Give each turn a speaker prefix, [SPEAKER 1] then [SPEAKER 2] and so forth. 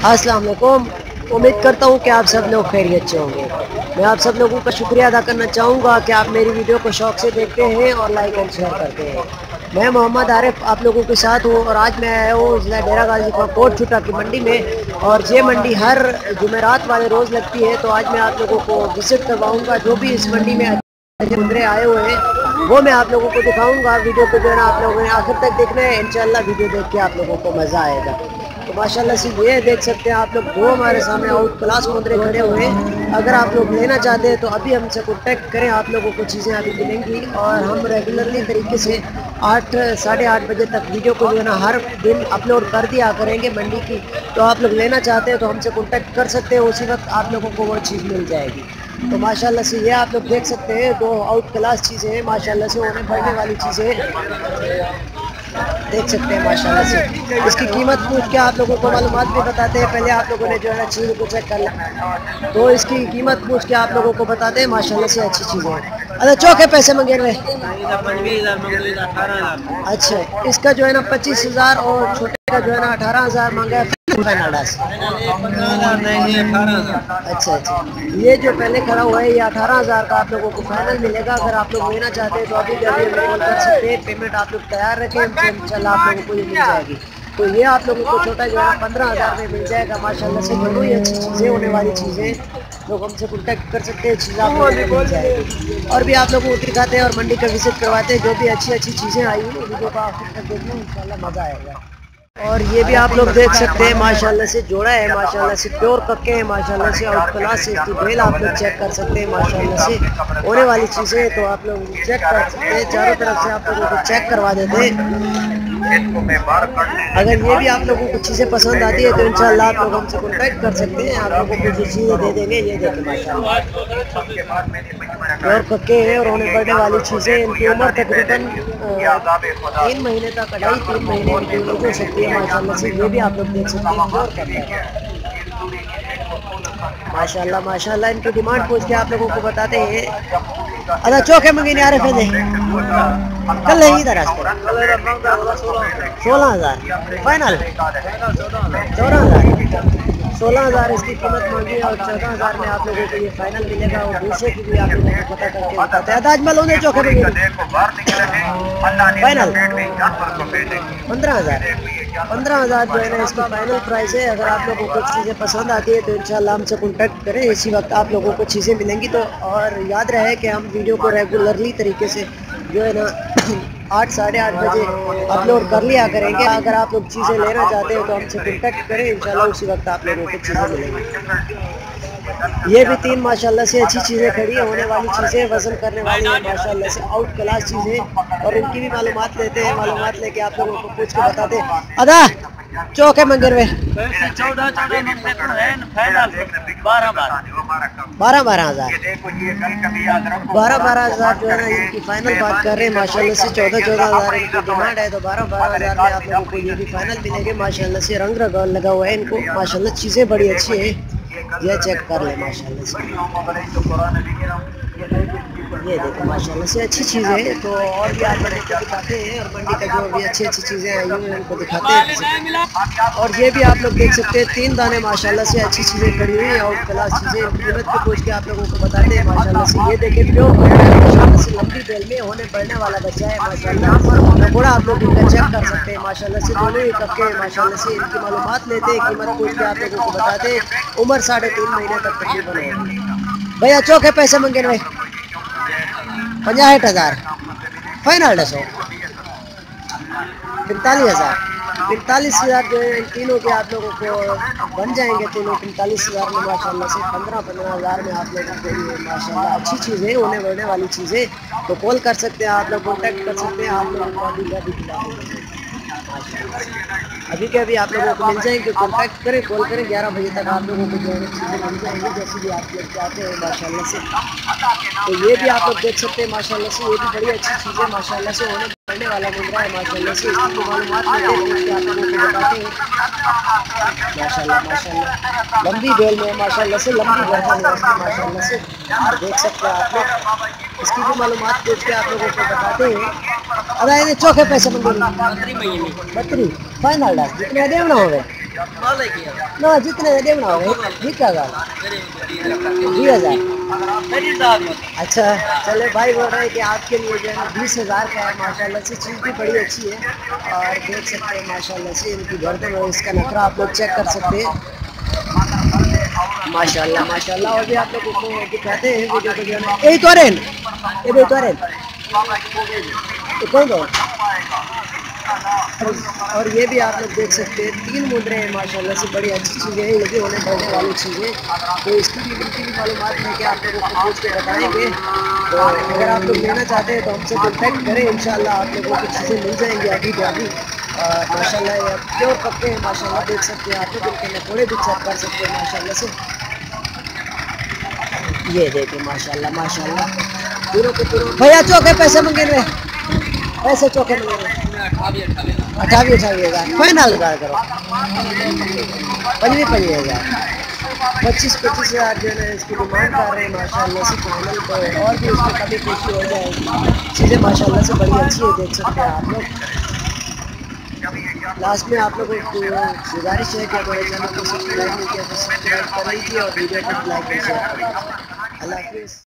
[SPEAKER 1] अस्सलाम वालेकुम। उम्मीद करता हूँ कि आप सब लोग खैरियत से होंगे। मैं आप सब लोगों का शुक्रिया अदा करना चाहूँगा कि आप मेरी वीडियो को शौक़ से देखते हैं और लाइक एंड शेयर करते हैं। मैं मोहम्मद आरिफ आप लोगों के साथ हूँ और आज मैं आया हूँ ज़िला डेरा गाजी खां कोट छुटा की मंडी में। और ये मंडी हर जुमेरात वाले रोज़ लगती है, तो आज मैं आप लोगों को विज़िट करवाऊँगा। जो भी इस मंडी में बंदरे आए हुए हैं वो मैं आप लोगों को दिखाऊंगा। वीडियो को जो है ना आप लोगों ने आखिर तक देखना है। इंशाल्लाह वीडियो देख के आप लोगों को मज़ा आएगा। तो माशाल्लाह से ये देख सकते हैं आप लोग, दो हमारे सामने आउट क्लास बंदरे खड़े हुए हैं। अगर आप लोग लेना चाहते हैं तो अभी हमसे कॉन्टैक्ट करें, आप लोगों को चीज़ें अभी मिलेंगी। और हम रेगुलरली तरीके से 8 साढ़े 8 बजे तक वीडियो को जो है ना हर दिन अपलोड कर दिया करेंगे मंडी की। तो आप लोग लेना चाहते हैं तो हमसे कॉन्टैक्ट कर सकते हैं, उसी वक्त आप लोगों को वो चीज़ मिल जाएगी। तो माशाल्लाह से ये आप लोग देख सकते हैं, दो आउट क्लास चीज़ें हैं माशाल्लाह से, होने बढ़ने वाली चीज़ें देख सकते हैं माशाल्लाह से। इसकी कीमत पूछ के आप लोगों को मालूमात भी बताते हैं। पहले आप लोगों ने जो है ना चीज़ को चेक कर लें, तो इसकी कीमत पूछ के आप लोगों को बताते हैं। माशाल्लाह से अच्छी चीज़ें हैं। अरे चौके पैसे मंगे रहे। अच्छा, इसका जो है ना 25,000 और छोटे का जो है ना 18,000 मांगा है। अच्छा अच्छा, ये जो पहले खड़ा हुआ है ये 18,000 का आप लोगों को फाइनल मिलेगा। अगर आप लोग लेना चाहते हैं तो अभी जल्दी कॉल कर सकते हैं। पेमेंट आप लोग तैयार रखें, इंशाल्लाह आप लोगों को ये मिल जाएगी। तो ये आप लोगों को छोटा जो है ना 15,000 में मिल जाएगा। माशाल्लाह से दोनों ही अच्छी चीज़ें, होने वाली चीज़ें, लोग हमसे कॉन्टैक्ट कर सकते हैं। चीज़ें आप लोगों को मिल जाएगी। और भी आप लोगों को दिखाते हैं और मंडी का विजिट करवाते हैं। जो भी अच्छी अच्छी चीज़ें आई हैं वीडियो को आखिर तक देखना, इंशाल्लाह मज़ा आएगा। और ये भी आप लोग देख सकते हैं माशाल्लाह से जोड़ा है, माशाल्लाह से प्योर कक्के हैं, माशाल्लाह से आउट क्लास से। इसकी बेल आप लोग चेक कर सकते हैं माशाल्लाह से, होने वाली चीज़ें तो आप लोग चेक कर सकते हैं। चारों तरफ से आप लोगों को चेक करवा देते हैं। अगर ये भी आप लोगों को चीज़ें पसंद आती है तो इंशाल्लाह आप लोग हमसे कॉन्टैक्ट कर सकते हैं। आप लोगों को जो चीज़ें दे देंगे। ये देखें माशाल्लाह प्योर कक्के हैं और होने बढ़ने वाली चीज़ें। इनकी उम्र तकरीबन 3 महीने तक, 2.5-3 महीने इनकी उम्र हो सकती है माशाल्लाह से। ये भी आप लोग देख सकते हैं प्योर कक्के है माशाल्लाह माशाल्लाह। इनकी डिमांड पूछ के आप लोगों को बताते हैं। अदा चौके मंगे नहीं आ रहे थे कल है इधर 16,000 फाइनल, 14,000 16,000 इसकी कीमत मांगी और 14,000 में आप लोगों को ये फाइनल मिलेगा। और दूसरे की भी आप लोगों को पता करके बताते हैं। आज मैं लोगे चौके मंगे फाइनल 15,000 जो है ना इसकी फाइनल प्राइस है। अगर आप लोगों को चीज़ें पसंद आती है तो इंशाल्लाह हमसे कॉन्टैक्ट करें, इसी वक्त आप लोगों को चीज़ें मिलेंगी। तो और याद रहे कि हम वीडियो को रेगुलरली तरीके से जो है ना 8 साढ़े 8 बजे अपलोड कर लिया करेंगे। अगर आप लोग चीज़ें लेना चाहते हैं तो हमसे कॉन्टैक्ट करें, इंशाल्लाह उसी वक्त आप लोगों को चीज़ें मिलेंगी। ये भी 3 माशाल्लाह से अच्छी चीज़ें खड़ी है, होने वाली चीज़ें, वजन करने वाली है माशाल्लाह से, आउट क्लास चीज़ें। और इनकी भी मालूमात लेते हैं, मालूमात लेके आप लोगों को पूछ के बताते हैं। अदा चौके मंगे रहे 12,000 जो है ना इनकी फाइनल बात कर रहे हैं माशाल्लाह से। 14,000 इनकी डिमांड है, तो 12,000 में आप लोगों को ये भी फाइनल मिलेंगे माशाल्लाह से। रंग लगा हुआ है इनको माशाल्लाह, चीज़ें बड़ी अच्छी है। ये चेक कर ले माशाल्लाह से, ये देखो माशाल्लाह से अच्छी चीज़ है। तो और भी आप लोगों को दिखाते हैं और मंडी का जो भी अच्छी अच्छी चीज़ें आई हुई हैं उनको दिखाते हैं। और ये भी आप लोग देख सकते हैं 3 दाने माशाल्लाह से अच्छी चीज़ें खड़ी हुई हैं, आउट क्लास चीज़ें। कीमत को पूछ के आप लोगों को बताते हैं माशाल्लाह से। ये देखें प्योर माशाल्लाह से, लंबी बेल में होने बढ़ने वाला बच्चा है माशाल्लाह। थोड़ा आप लोग इनका चेक कर सकते हैं माशाल्लाह से, दोनों ही कक्के हैं माशाल्लाह से। इनकी मालूमात लेते हैं, कीमत पूछ के आप लोगों को बताते हैं। उम्र 3.5 महीने तक तकरीबन होगी। भैया चौके पैसे मंगे भाई 65,000 फाइनल 45,000 45,000 जो है इन तीनों के आप लोगों को बन जाएंगे। तीनों 45,000 में माशाल्लाह से 15,000 में आप लोगों को ये माशाल्लाह अच्छी चीज़ है, होने बढ़ने वाली चीज़ें। तो कॉल कर सकते हैं आप लोग, कॉन्टैक्ट कर सकते हैं आप लोगों को अभी के अभी आप लोगों को मिल जाएंगे। कॉन्टैक्ट करें, कॉल करें, 11 बजे तक आप लोगों को जो है चीज़ें मिल जाएंगी जैसे भी आप लोग चाहते हैं माशाल्लाह से। तो ये भी आप लोग देख सकते हैं माशाल्लाह से, ये भी बड़ी अच्छी चीज़ है माशाल्लाह से, होने बढ़ने वाला मुंगरा है माशाल्लाह से। इसकी मालूमात आप लोगों को बताते हैं माशाल्लाह माशाल्लाह। लंबी बेल में माशाल्लाह से, लंबी गर्दन है इसकी माशाल्लाह से। और देख सकते हैं आप लोग, इसकी भी मालूमात पूछ के आप लोगों को बताते हैं। अरे चौके पैसे मंगे 32 फाइनल जितने देना होगा ना जितने दे बनाओगे ठीक है 20,000। अच्छा चले भाई बोल रहे हैं कि आपके लिए जो है ना 20,000 का है माशाल्लाह से, चीज़ भी बड़ी अच्छी है और देख सकते हैं माशाल्लाह से इनकी गर्दन और इसका नखरा आप लोग चेक कर सकते हैं माशाल्लाह माशाल्लाह। और भी आप लोगों को दिखाते हैं वीडियो को जो है यही तो रेन ये तो रेन कौन दो। और ये भी आप लोग देख सकते हैं 3 मुद्रे हैं माशाल्लाह से, बड़ी अच्छी चीज़ें हैं, ये भी होने बढ़ने वाली चीज़ें। तो इसकी भी इनकी भी मालूमात लेके आप लोगों को पूछ के बताएंगे। तो अगर आप लोग लेना चाहते हैं तो हमसे कॉन्टैक्ट करें, इंशाल्लाह आप लोगों को चीज़ें मिल जाएंगी अभी भी अभी। माशाल्लाह ये प्योर पक्के हैं माशाल्लाह, देख सकते हैं आप लोग, इनके नखोड़े भी चेक कर सकते हैं माशाल्लाह से। ये देखिए माशाल्लाह माशाल्लाह पूरों के पूरों। भैया चौके पैसे मंगे रहे, पैसे चौके मंगे रहे 28,000 फाइनल करो 25,000 25,000 जो है इसकी डिमांड कर रहे हैं माशाल्लाह से फाइनल को। और भी इसमें कभी खुशी हो जाएगी, चीज़ें माशाल्लाह से बड़ी अच्छी है, देख सकते हैं आप लोग। लास्ट में आप लोगों को गुजारिश है कि हमारे चैनल को सब्सक्राइब नहीं किया तो सब्सक्राइब कर लीजिए और वीडियो को लाइक और शेयर कर लीजिए। अल्लाह हाफिज़।